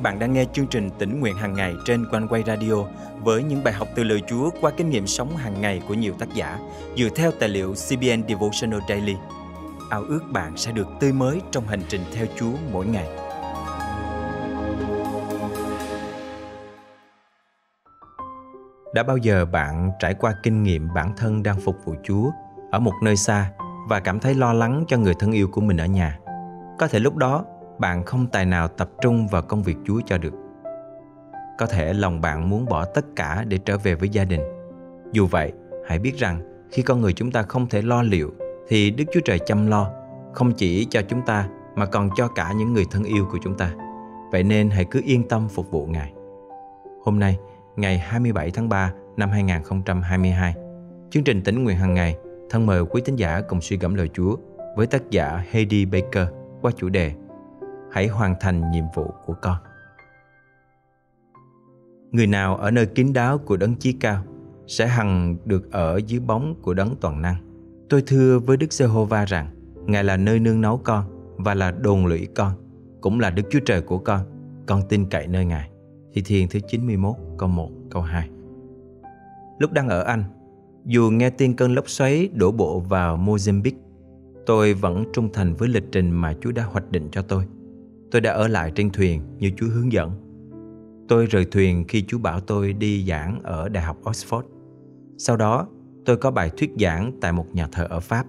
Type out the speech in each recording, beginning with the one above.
Bạn đang nghe chương trình Tĩnh Nguyện Hàng Ngày trên Quanh Quay Radio với những bài học từ lời Chúa qua kinh nghiệm sống hàng ngày của nhiều tác giả dựa theo tài liệu CBN Devotional Daily. Ao ước bạn sẽ được tươi mới trong hành trình theo Chúa mỗi ngày. Đã bao giờ bạn trải qua kinh nghiệm bản thân đang phục vụ Chúa ở một nơi xa và cảm thấy lo lắng cho người thân yêu của mình ở nhà? Có thể lúc đó bạn không tài nào tập trung vào công việc Chúa cho được. Có thể lòng bạn muốn bỏ tất cả để trở về với gia đình. Dù vậy, hãy biết rằng khi con người chúng ta không thể lo liệu thì Đức Chúa Trời chăm lo, không chỉ cho chúng ta mà còn cho cả những người thân yêu của chúng ta. Vậy nên hãy cứ yên tâm phục vụ Ngài. Hôm nay, ngày 27 tháng 3 năm 2022, chương trình Tĩnh Nguyện Hàng Ngày thân mời quý tín giả cùng suy gẫm lời Chúa với tác giả Heidi Baker qua chủ đề Hãy hoàn thành nhiệm vụ của con. Người nào ở nơi kín đáo của Đấng Chí Cao sẽ hằng được ở dưới bóng của Đấng Toàn Năng. Tôi thưa với Đức Giê-hô-va rằng Ngài là nơi nương náu con và là đồn lũy con, cũng là Đức Chúa Trời của con tin cậy nơi Ngài. Thi Thiên thứ 91 câu 1 câu 2. Lúc đang ở Anh, dù nghe tin cơn lốc xoáy đổ bộ vào Mozambique, tôi vẫn trung thành với lịch trình mà Chúa đã hoạch định cho tôi. Tôi đã ở lại trên thuyền như Chúa hướng dẫn. Tôi rời thuyền khi Chúa bảo tôi đi giảng ở Đại học Oxford. Sau đó, tôi có bài thuyết giảng tại một nhà thờ ở Pháp.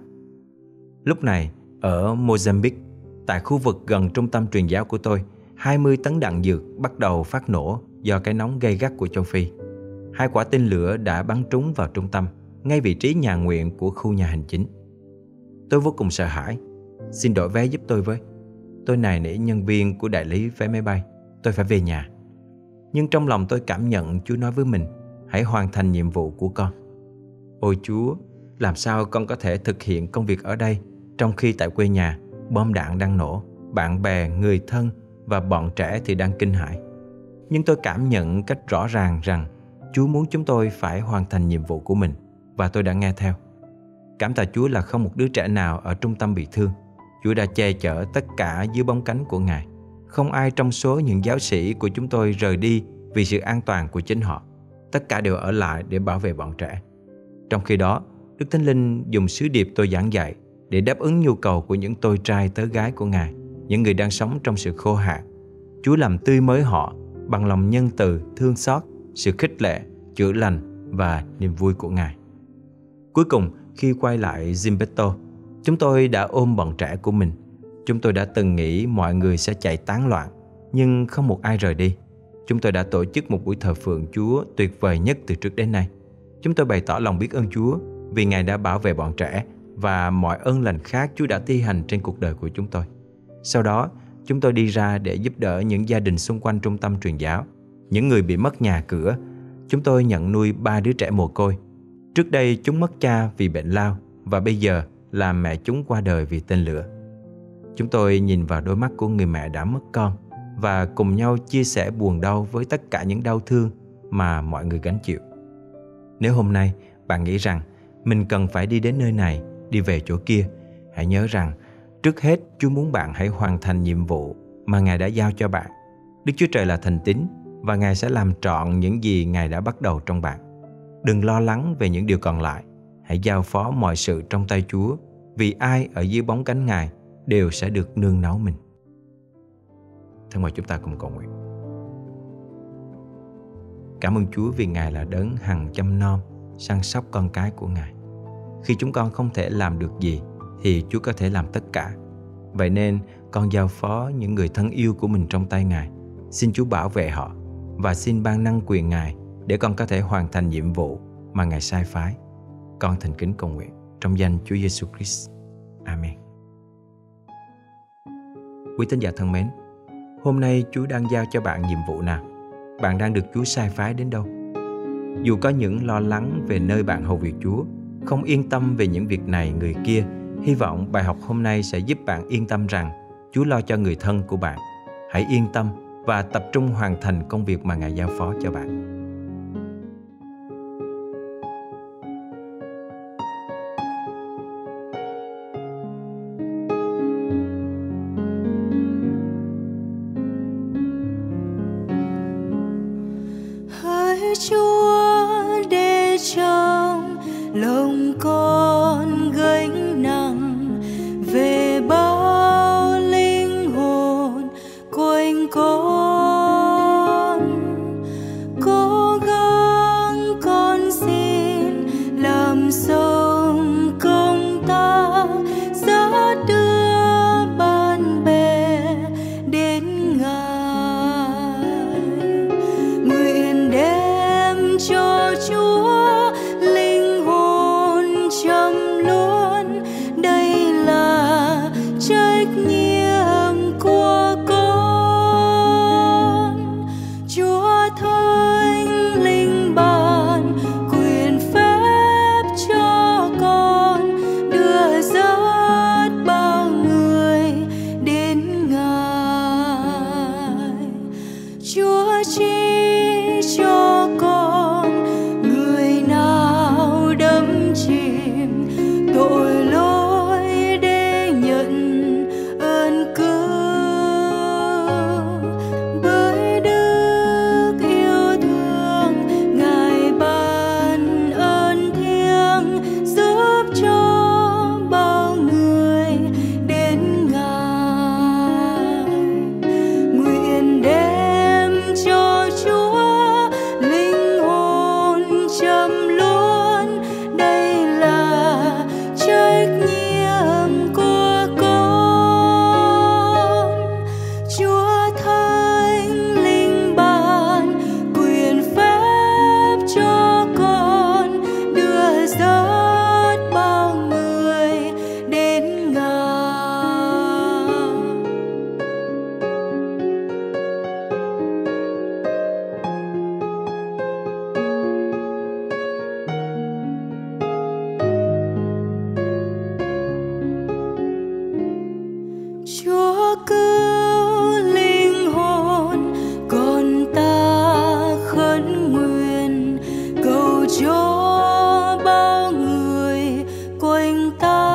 Lúc này, ở Mozambique, tại khu vực gần trung tâm truyền giáo của tôi, 20 tấn đạn dược bắt đầu phát nổ do cái nóng gay gắt của châu Phi. 2 quả tên lửa đã bắn trúng vào trung tâm, ngay vị trí nhà nguyện của khu nhà hành chính. Tôi vô cùng sợ hãi. Xin đổi vé giúp tôi với. Tôi nài nỉ nhân viên của đại lý vé máy bay. Tôi phải về nhà. Nhưng trong lòng tôi cảm nhận Chúa nói với mình, hãy hoàn thành nhiệm vụ của con. Ôi Chúa, làm sao con có thể thực hiện công việc ở đây trong khi tại quê nhà bom đạn đang nổ, bạn bè, người thân và bọn trẻ thì đang kinh hãi. Nhưng tôi cảm nhận cách rõ ràng rằng Chúa muốn chúng tôi phải hoàn thành nhiệm vụ của mình và tôi đã nghe theo. Cảm tạ Chúa là không một đứa trẻ nào ở trung tâm bị thương. Chúa đã che chở tất cả dưới bóng cánh của Ngài. Không ai trong số những giáo sĩ của chúng tôi rời đi vì sự an toàn của chính họ. Tất cả đều ở lại để bảo vệ bọn trẻ. Trong khi đó, Đức Thánh Linh dùng sứ điệp tôi giảng dạy để đáp ứng nhu cầu của những tôi trai tớ gái của Ngài, những người đang sống trong sự khô hạn. Chúa làm tươi mới họ bằng lòng nhân từ, thương xót, sự khích lệ, chữa lành và niềm vui của Ngài. Cuối cùng, khi quay lại Zimpeto, chúng tôi đã ôm bọn trẻ của mình. Chúng tôi đã từng nghĩ mọi người sẽ chạy tán loạn, nhưng không một ai rời đi. Chúng tôi đã tổ chức một buổi thờ phượng Chúa tuyệt vời nhất từ trước đến nay. Chúng tôi bày tỏ lòng biết ơn Chúa vì Ngài đã bảo vệ bọn trẻ và mọi ơn lành khác Chúa đã thi hành trên cuộc đời của chúng tôi. Sau đó, chúng tôi đi ra để giúp đỡ những gia đình xung quanh trung tâm truyền giáo, những người bị mất nhà cửa. Chúng tôi nhận nuôi 3 đứa trẻ mồ côi. Trước đây chúng mất cha vì bệnh lao và bây giờ là mẹ chúng qua đời vì tên lửa. Chúng tôi nhìn vào đôi mắt của người mẹ đã mất con và cùng nhau chia sẻ buồn đau với tất cả những đau thương mà mọi người gánh chịu. Nếu hôm nay bạn nghĩ rằng mình cần phải đi đến nơi này, đi về chỗ kia, hãy nhớ rằng trước hết Chúa muốn bạn hãy hoàn thành nhiệm vụ mà Ngài đã giao cho bạn. Đức Chúa Trời là thành tín và Ngài sẽ làm trọn những gì Ngài đã bắt đầu trong bạn. Đừng lo lắng về những điều còn lại. Hãy giao phó mọi sự trong tay Chúa, vì ai ở dưới bóng cánh Ngài đều sẽ được nương náu mình. Thân mời chúng ta cùng cầu nguyện. Cảm ơn Chúa vì Ngài là đấng hằng chăm nom, săn sóc con cái của Ngài. Khi chúng con không thể làm được gì thì Chúa có thể làm tất cả. Vậy nên con giao phó những người thân yêu của mình trong tay Ngài. Xin Chúa bảo vệ họ và xin ban năng quyền Ngài để con có thể hoàn thành nhiệm vụ mà Ngài sai phái. Con thành kính cầu nguyện trong danh Chúa Giêsu Christ. Amen. Quý tín giả thân mến, hôm nay Chúa đang giao cho bạn nhiệm vụ nào? Bạn đang được Chúa sai phái đến đâu? Dù có những lo lắng về nơi bạn hầu việc Chúa, không yên tâm về những việc này người kia, hy vọng bài học hôm nay sẽ giúp bạn yên tâm rằng Chúa lo cho người thân của bạn. Hãy yên tâm và tập trung hoàn thành công việc mà Ngài giao phó cho bạn. Chúa cứu linh hồn con ta, khấn nguyện cầu cho bao người quanh ta.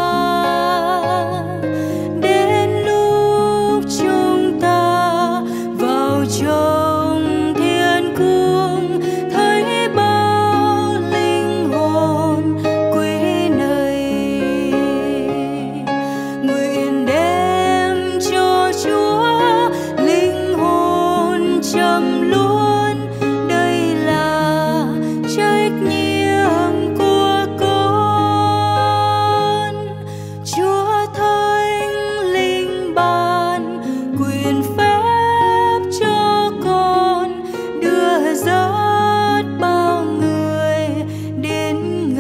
Đến lúc chúng ta vào trong thiên cung, thấy bao linh hồn quý này, nguyện đem cho Chúa linh hồn châm luôn. Đây là trách nhiệm của con. Chúa Thánh Linh ban quyền phép cho con, đưa dắt bao người đến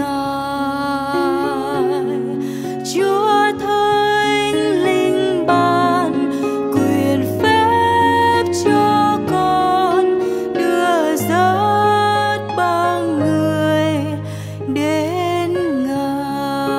Ngài. Chúa Thánh Linh ban quyền phép cho con, đưa dắt bao người đến Ngài.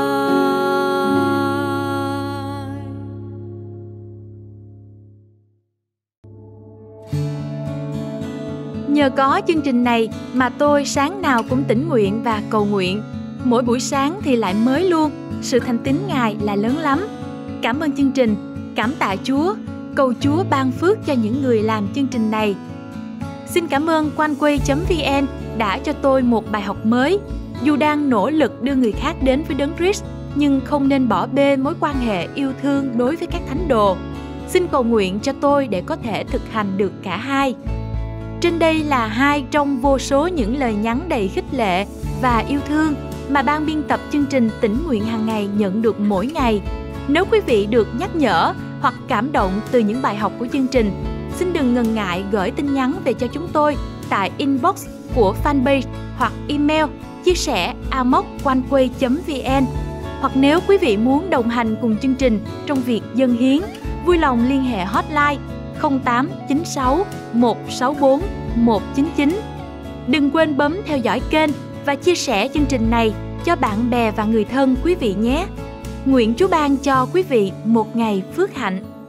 Nhờ có chương trình này mà tôi sáng nào cũng tĩnh nguyện và cầu nguyện. Mỗi buổi sáng thì lại mới luôn. Sự thành tín Ngài là lớn lắm. Cảm ơn chương trình, cảm tạ Chúa, cầu Chúa ban phước cho những người làm chương trình này. Xin cảm ơn quanquay.vn đã cho tôi một bài học mới. Dù đang nỗ lực đưa người khác đến với Đấng Christ, nhưng không nên bỏ bê mối quan hệ yêu thương đối với các thánh đồ. Xin cầu nguyện cho tôi để có thể thực hành được cả hai. Trên đây là hai trong vô số những lời nhắn đầy khích lệ và yêu thương mà ban biên tập chương trình Tĩnh Nguyện Hàng Ngày nhận được mỗi ngày. Nếu quý vị được nhắc nhở hoặc cảm động từ những bài học của chương trình, xin đừng ngần ngại gửi tin nhắn về cho chúng tôi tại inbox của fanpage hoặc email chia sẻ amoc@quanquay.vn. Hoặc nếu quý vị muốn đồng hành cùng chương trình trong việc dâng hiến, vui lòng liên hệ hotline 0896 164 199. Đừng quên bấm theo dõi kênh và chia sẻ chương trình này cho bạn bè và người thân quý vị nhé. Nguyện Chúa ban cho quý vị một ngày phước hạnh.